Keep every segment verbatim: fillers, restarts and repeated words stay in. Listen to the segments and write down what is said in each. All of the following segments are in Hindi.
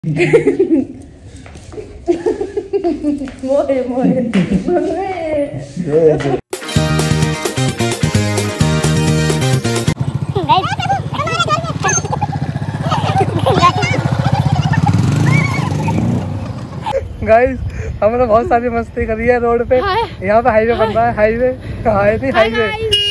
मोए मोए गाइस हमने बहुत सारी मस्ती करी है रोड पे। यहाँ पे हाईवे बन रहा है। हाईवे हाई नहीं highway.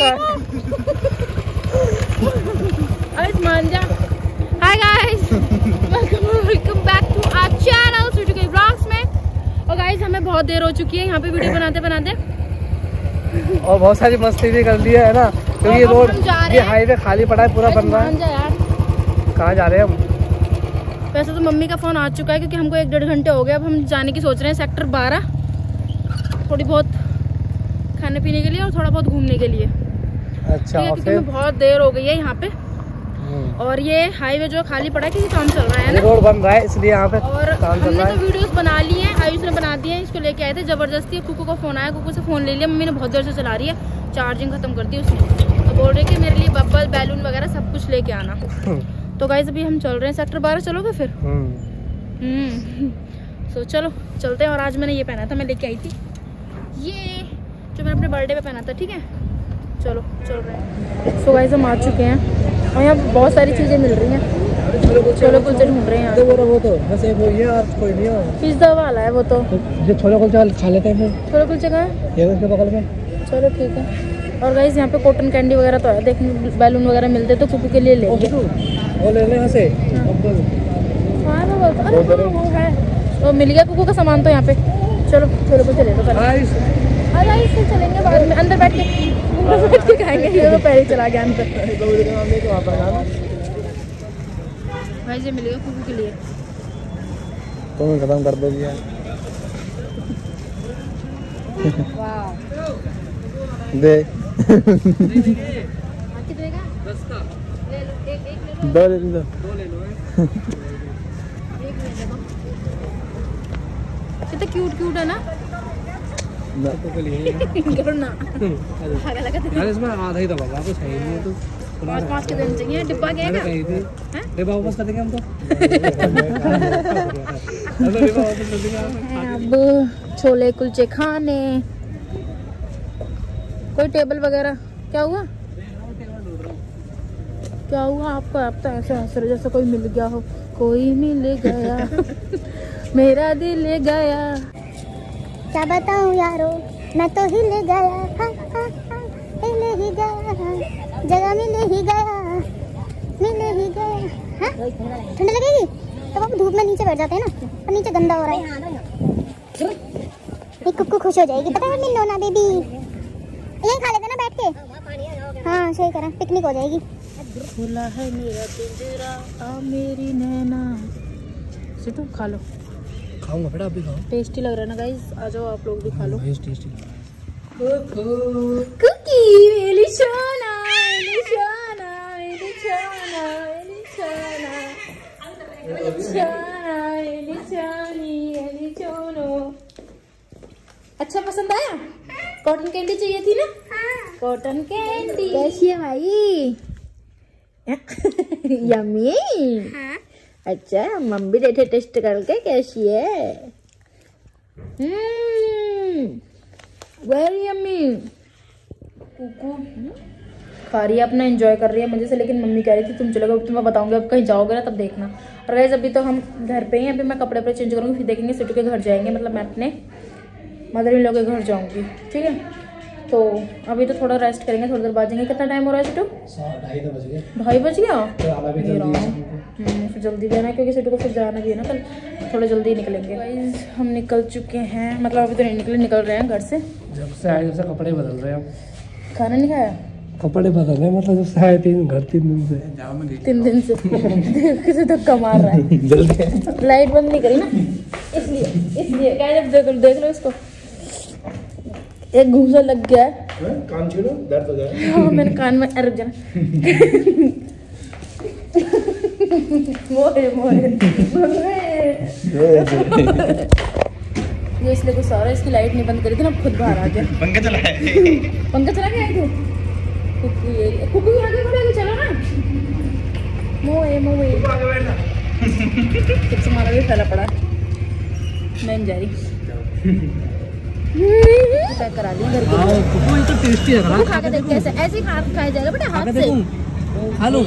Hi guys, welcome back to our channel Suzuki vlogs में। और गाइस हमें बहुत देर हो चुकी है यहाँ पे वीडियो बनाते बनाते और बहुत सारी मस्ती भी कर ली है ना, क्योंकि ये रोड ये हाईवे खाली पड़ा है, पूरा बन रहा है। कहाँ जा रहे हैं हम? वैसे तो मम्मी का फोन आ चुका है क्योंकि हमको एक डेढ़ घंटे हो गए। अब हम जाने की सोच रहे हैं सेक्टर बारह, थोड़ी बहुत खाने पीने के लिए और थोड़ा बहुत घूमने के लिए। अच्छा, क्योंकि हमें बहुत देर हो गई है यहाँ पे। और ये हाईवे जो खाली पड़ा है क्योंकि काम चल रहा है ना, रोड बन रहा है इसलिए यहाँ पे और काम चल हमने रहा है। तो वीडियोस बना ली हैं, आयुष ने बना दी है। इसको लेके आए थे जबरदस्ती। कुकू को फोन आया, कुकू से फोन ले लिया। मम्मी ने बहुत देर से चला रही है, चार्जिंग खत्म कर दी उसने। तो बोल रहे कि मेरे लिए बब्बल बैलून वगैरह सब कुछ लेके आना। तो गाइस अभी हम चल रहे हैं सेक्टर बारह। चलोगे फिर? हम्म सो चलो चलते हैं। और आज मैंने ये पहना था, मैं लेके आई थी ये जो मैंने अपने बर्थडे पे पहना था। ठीक है, चलो चल रहे हैं। सो गाइस हम आ चुके हैं और यहाँ बहुत सारी चीजें मिल रही हैं। छोले कुलचे ढूंढ रहे हैं यहाँ। वो तो बस एक वो ये कोई नहीं है, पिज्जा वाला है वो। तो जो छोले कुलचे खा लेते हैं। छोले कुलचे कहाँ है? ये उसके बगल में। चलो ठीक है। और गाइस यहाँ पे कॉटन कैंडी वगैरह तो है, देखने बैलून वगैरह मिलते तो कुकू के लिए लेंगे। वो ले लें से। हाँ वो अरे वो है, तो मिल गया कुकू का सामान तो यहाँ पे। चलो छोले कुलचे ले लो पहले। अरे इससे चलेंगे बाद में, अंदर बैठ के अंदर बैठ के खाएंगे। ये तो पहले चला गया अंदर। भाई ये मिल गया कुकू के लिए। तुम खत्म कर दोगी यार। वाह दे कितने का? दस का ले लो। एक एक ले लो। दो ले लो। दो ले लो। एक ले लो। कितना क्यूट क्यूट है ना। के लिए करो ना। यार इसमें आधा ही दबा कुछ है ही नहीं। तो पाँच पाँच के देने चाहिए। डिब्बा क्या है? डिब्बा वापस कर देंगे हम तो। अब छोले कुलचे खाने। कोई टेबल वगैरह? क्या हुआ क्या हुआ आपको? आप तो ऐसे हंस रहे जैसे कोई मिल गया हो। कोई मिल गया मेरा दिल ले गया। क्या बताऊं यारो, मैं तो हिल गया। हाँ, हाँ, हाँ, हिल ही गया, जगह मिल ही गया, मिल ही गया। हाँ? ठंड लगेगी तो आप धूप में नीचे बैठ जाते हैं ना, और नीचे गंदा हो रहा है। ये कुक्कू खुश हो जाएगी, पता है मिलो ना बेबी। यही खा लेते ना बैठ के। हाँ सही करा, पिकनिक हो जाएगी। खुला है मेरा पिंजरा आ मेरी नैना। सिटू खा लो। खाऊंगा बेटा, अभी खाओ। टेस्टी लग रहा है ना गाइस, आ जाओ आप लोग भी खा लो। टेस्टी कुकी मेरी सोना मेरी सोना मेरी सोना मेरी सोना मेरी सोना मेरी सोनी मेरी सोनो। अच्छा पसंद आया? कॉटन कैंडी चाहिए थी ना? कॉटन कैंडी कैसी है भाई? यम्मी। अच्छा मम्मी देखे टेस्ट करके कैसी है? हम्म वेरी यम्मी। कुकू खा रही है अपना, एंजॉय कर रही है मजे से। लेकिन मम्मी कह रही थी तुम चलोगे, तुम्हें बताऊंगी अब कहीं जाओगे ना तब देखना। और गाइस अभी तो हम घर पे हैं, अभी मैं कपड़े पर चेंज करूँगी, फिर देखेंगे सिटू के घर जाएंगे। मतलब मैं अपने मदर इन लॉ के घर जाऊँगी। ठीक है, तो अभी तो थोड़ा रेस्ट करेंगे, थोड़ी देर बाद जाएंगे। कितना टाइम हो रहा है सिटू? ढाई बज गए। ढाई बज गया? फिर जल्दी जाना है क्योंकि सिटू को फिर जाना भी है ना कल, थोड़ा जल्दी निकलेंगे। गाइस हम निकल चुके हैं, मतलब अभी तो नहीं निकले, निकल रहे हैं घर से। जब से आए जब से कपड़े बदल रहे हैं। खाना नहीं खाया? कपड़े बदल रहे हैं, मतलब जब से आए तीन घर तीन दिन से तीन दिन से किसी धक्का मार रहा है। जल्दी लाइट बंद नहीं करी ना, इसलिए इसलिए क्या है। जब देख देख लो इसको, एक घूंसा लग गया है। कान छीनो दर्द हो जाए। हाँ मैंने कान में रुक जाना। मोए मोए ये इसलिए गुस्सा हो रहा है, इसकी लाइट नहीं बंद करी थी ना, खुद बाहर आ गया। पंखा चला है। पंखा चला के आए थे। कुकू ये कुकू आगे बढ़ेगी, चलो ना। मोए मोए चिप्स हमारा भी फैला पड़ा है, मैं जा रही पैक करा दी घर के। ये तो टेस्टी लग रहा है, खा के देख कैसे, ऐसे ही खा खाया जाएगा बेटा हाथ से। हेलो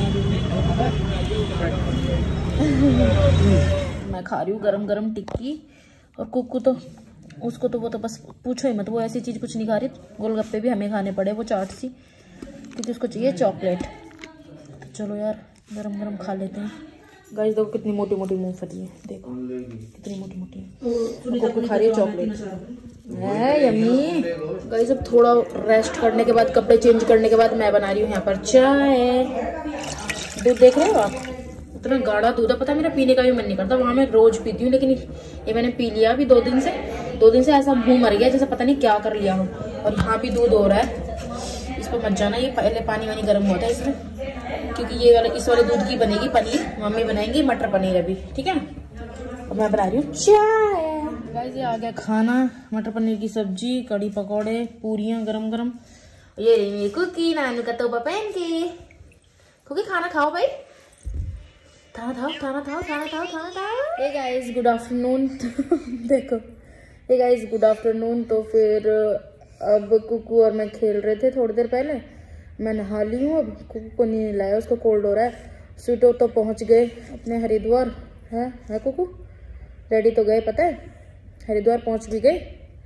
मैं खा रही हूँ गरम गरम टिक्की, और कुकू तो उसको तो वो तो बस पूछो ही मत, वो ऐसी चीज़ कुछ नहीं खा रही। गोलगप्पे भी हमें खाने पड़े, वो चाट सी, क्योंकि उसको चाहिए चॉकलेट। तो चलो यार गरम गरम खा लेते हैं। गाइस देखो कितनी मोटी मोटी मूंगफली है, देखो कितनी मोटी मोटी है। कुकू खा रही है चॉकलेट है, यम्मी। गाइस अब थोड़ा रेस्ट करने के बाद, कपड़े चेंज करने के बाद मैं बना रही हूँ यहाँ पर चाय। दूध देख रहे हो आप, इतना गाढ़ा दूध है, पता है मेरा पीने का भी मन नहीं करता। वहाँ मैं रोज पीती हूँ, लेकिन ये मैंने पी लिया अभी दो दिन से। दो दिन से ऐसा मुंह मर गया जैसे पता नहीं क्या कर लिया हो। और यहाँ भी दूध हो रहा है, इस पर मत जाना, ये पहले पानी वानी गर्म हुआ था इसमें, क्योंकि ये वाले इस वाले दूध की बनेगी पनीर, मम्मी बनाएंगी मटर पनीर अभी, ठीक है। अब मैं बना रही हूँ चाय। गाइस ये आ गया खाना, मटर पनीर की सब्जी, कड़ी पकौड़े, पूरियाँ गरम गरम। ये रही मेरी कुकी, नानू का तोबा पहन के। कुकी खाना खाओ भाई, खाना खाओ खाना खाओ खाना खाओ खाना खाओ। Hey guys good afternoon. देखो हे गाइस गुड आफ्टरनून। तो फिर अब कुकू और मैं खेल रहे थे थोड़ी देर पहले, मैं नहा ली हूँ। अब कुकू को नहीं लाया, उसको कोल्ड हो रहा है। स्वीटो तो पहुँच गए अपने हरिद्वार, है है कुकू रेडी तो गए, पता है हरिद्वार पहुँच भी गए।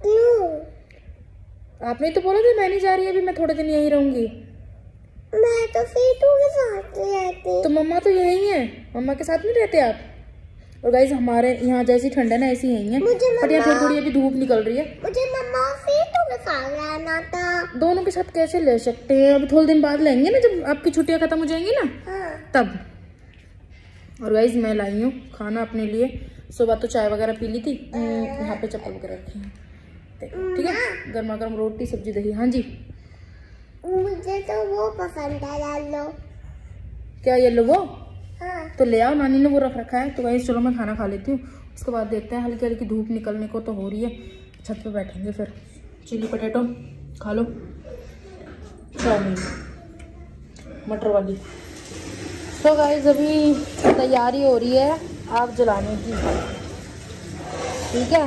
आपने तो बोला था मैं नहीं जा रही, अभी मैं थोड़े दिन यहीं रहूंगी। मैं तो सीटू के साथ रहती। तो मम्मा तो यही है, मम्मा के साथ नहीं रहते आप। और गाइस हमारे यहाँ जैसी ठंड है ना ऐसी यही है, बट यहाँ थोड़ी थोड़ी अभी धूप निकल रही है। मुझे मम्मा सीटू के साथ रहना था। दोनों के साथ कैसे ले सकते हैं, अभी थोड़े दिन बाद लेंगे ना, जब आपकी छुट्टियाँ खत्म हो जाएंगी ना, हाँ। तब। और गाइस मैं लाई हूँ खाना अपने लिए। सुबह तो चाय वगैरह पी ली थी, यहाँ पे चप्पल वगैरह रखी है, देखो ठीक है। गर्मा गर्म रोटी सब्जी दही। हाँ जी मुझे तो वो पसंद है, येलो। क्या येलो वो? हाँ। तो ले आओ, नानी ने वो रख रखा है। तो गाइस चलो मैं खाना खा लेती हूँ, उसके बाद देखते हैं। हल्की हल्की धूप निकलने को तो हो रही है, छत पे बैठेंगे फिर। चिली पटेटो खा लो, चाउमीन मटर वाली। तो गाइस अभी तैयारी हो रही है आग जलाने की, ठीक है।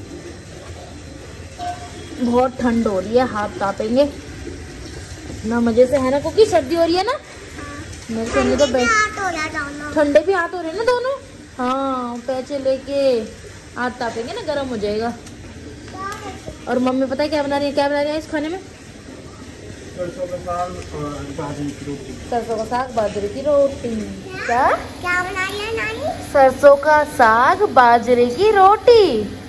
बहुत ठंड हो रही है, हाथ कांपेंगे ना मजे से, है ना क्योंकि सर्दी हो रही है ना। मेरे से तो ठंडे भी हाथ हो रहे हैं ना दोनों। हाँ पैचे लेके हाथ तापेंगे ना, गर्म हो जाएगा। और मम्मी पता है क्या बना रही है, क्या बना रही है इस खाने में? सरसों का साग बाजरे की रोटी। सरसों का साग बाजरे की रोटी। क्या क्या बनाई है नानी? सरसों का साग बाजरे की रोटी।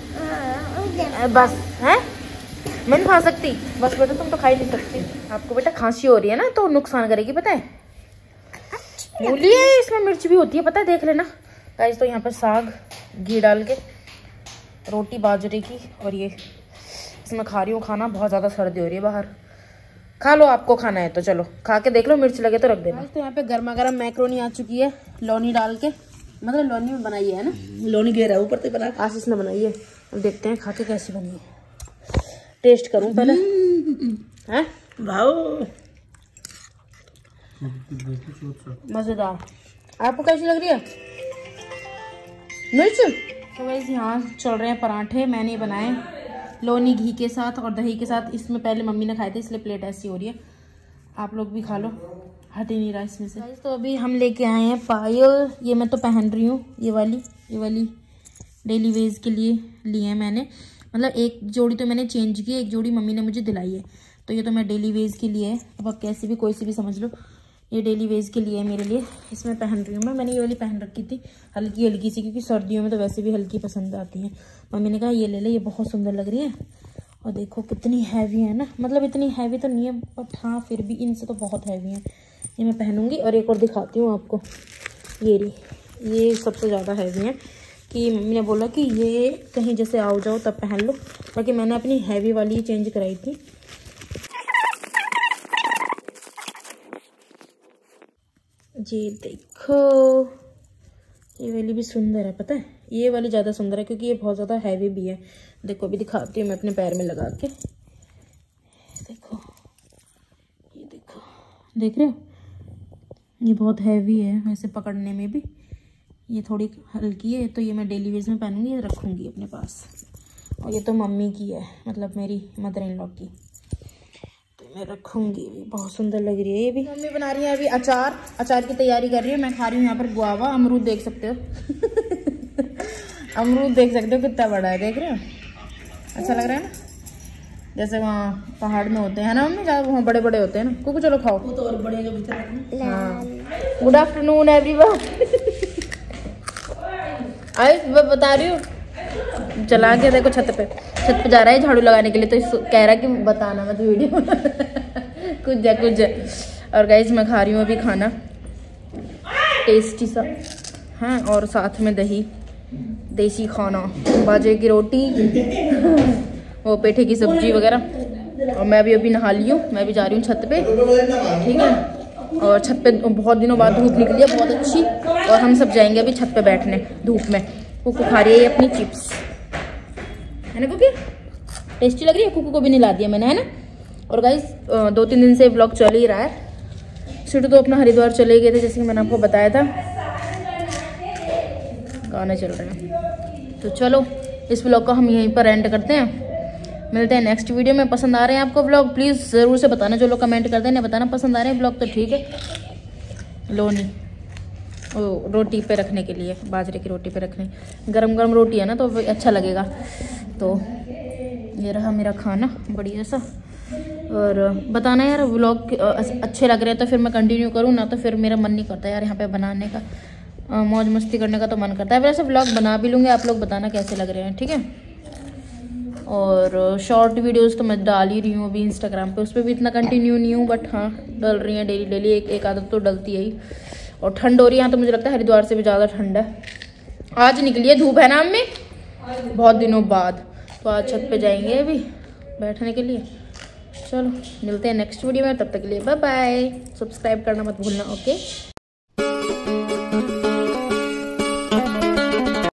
बस है, मैं नहीं खा सकती। बस बेटा तुम तो खा ही नहीं सकती। आपको बेटा खांसी हो रही है ना, तो नुकसान करेगी पता है। मूली है, इसमें मिर्च भी होती है पता है, देख लेना गाइस। तो यहाँ पर साग घी डाल के रोटी बाजरे की, और ये इसमें खा रही हूँ खाना। बहुत ज़्यादा सर्दी हो रही है बाहर। खा लो, आपको खाना है तो चलो खा के देख लो, मिर्च लगे तो रख देना। तो यहाँ पे गर्मा गर्म मैक्रोनी आ चुकी है, लौनी डाल के, मतलब लौनी में बनाई है ना, लौनी घेरा है ऊपर से बना, आशीष ने बनाई है। अब देखते हैं खा के कैसी बनी है, टेस्ट करूँ पहले। हैं वाओ मजेदार। आपको कैसी लग रही है मिर्च? तो वैसे यहाँ चल रहे हैं पराठे, मैंने बनाए लौनी घी के साथ और दही के साथ। इसमें पहले मम्मी ने खाए थे, इसलिए प्लेट ऐसी हो रही है। आप लोग भी खा लो, हट ही नहीं रहा इसमें से। तो अभी हम लेके आए हैं पायल, ये मैं तो पहन रही हूँ, ये वाली ये वाली डेली वेज के लिए ली है मैंने। मतलब एक जोड़ी तो मैंने चेंज की, एक जोड़ी मम्मी ने मुझे दिलाई है। तो ये तो मैं डेली वेज के लिए है, अब आप कैसे भी कोई सी भी समझ लो, ये डेली वेज के लिए है मेरे लिए। इसमें पहन रही हूँ मैं, मैंने ये वाली पहन रखी थी हल्की हल्की सी, क्योंकि सर्दियों में तो वैसे भी हल्की पसंद आती है। मम्मी ने कहा ये ले ले, ये बहुत सुंदर लग रही है। और देखो कितनी हैवी है ना, मतलब इतनी हैवी तो नहीं है बट हाँ फिर भी इनसे तो बहुत हैवी है। ये मैं पहनूंगी। और एक और दिखाती हूँ आपको, ये रही, ये सबसे ज़्यादा हैवी है, कि मम्मी ने बोला कि ये कहीं जैसे आओ जाओ तब पहन लो, बाकी मैंने अपनी हैवी वाली चेंज कराई थी। जी देखो ये वाली भी सुंदर है, पता है ये वाली ज़्यादा सुंदर है क्योंकि ये बहुत ज़्यादा हैवी भी है। देखो अभी दिखाती हूँ मैं अपने पैर में लगा के, देखो ये देखो, देख रहे हो ये बहुत हैवी है वैसे पकड़ने में भी, ये थोड़ी हल्की है तो ये मैं डेली वेज में पहनूंगी, ये रखूँगी अपने पास। और ये तो मम्मी की है, मतलब मेरी मदर इन लॉ की, तो मैं रखूँगी भी। बहुत सुंदर लग रही है ये भी। मम्मी बना रही है अभी अचार, अचार की तैयारी कर रही है। मैं खा रही हूँ यहाँ पर गुआवा, अमरूद देख सकते हो। अमरूद देख सकते हो कितना बड़ा है, देख रहे हो? अच्छा लग रहा है ना, जैसे वहाँ पहाड़ में होते हैं ना मम्मी, जहाँ वहाँ बड़े बड़े होते हैं ना। कुछ चलो खाओ। वो तो और बड़े जो भीतर। हाँ, गुड आफ्टरनून एवरीवन। आई मैं बता रही हूँ, चला के देखो छत पे, छत पे जा रहा है झाड़ू लगाने के लिए, तो कह रहा है कि बताना मत वीडियो। कुछ जा कुछ जा। और गाइस मैं खा रही हूँ अभी खाना टेस्टी सा, हाँ, और साथ में दही, देसी खाना, बाजरे की रोटी, वो पेठे की सब्जी वगैरह। और मैं भी अभी नहा ली हूँ, मैं भी जा रही हूँ छत पे, ठीक है। और छत पे बहुत दिनों बाद धूप निकली है बहुत अच्छी, और हम सब जाएंगे अभी छत पे बैठने धूप में। कुकू खा रही है अपनी चिप्स, है ना कुकी? टेस्टी लग रही है। कुकू को भी निला दिया मैंने, है ना। और गाइस दो तीन दिन से व्लॉग चल ही रहा है। शुरू तो अपना हरिद्वार चले गए थे, जैसे कि मैंने आपको बताया था। गाना चल रहा है, तो चलो इस व्लॉग को हम यहीं पर एंड करते हैं। मिलते हैं नेक्स्ट वीडियो में। पसंद आ रहे हैं आपको व्लॉग, प्लीज़ ज़रूर से बताना। जो लोग कमेंट करते हैं ना, बताना पसंद आ रहे हैं व्लॉग, तो ठीक है। लोनी ओ, रोटी पे रखने के लिए, बाजरे की रोटी पे रखने, गरम गरम रोटी है ना तो अच्छा लगेगा। तो ये रहा मेरा खाना बढ़िया सा। और बताना यार व्लॉग अच्छे लग रहे हैं तो फिर मैं कंटिन्यू करूँ, ना तो फिर मेरा मन नहीं करता यार यहाँ पे बनाने का, मौज मस्ती करने का तो मन करता है। वैसे व्लॉग बना भी लूँगी, आप लोग बताना कैसे लग रहे हैं, ठीक है। और शॉर्ट वीडियोस तो मैं डाल ही रही हूँ अभी इंस्टाग्राम पे, उस पर भी इतना कंटिन्यू नहीं हूँ, बट हाँ डल रही हैं डेली डेली, एक एक आदत तो डलती है ही। और ठंड हो रही है यहाँ तो, मुझे लगता है हरिद्वार से भी ज़्यादा ठंड है। आज निकली है धूप, है ना अम्मी, बहुत दिनों बाद। तो आज छत पे जाएंगे अभी बैठने के लिए। चलो मिलते हैं नेक्स्ट वीडियो में, तब तक के लिए बाय बाय। सब्सक्राइब करना मत भूलना, ओके।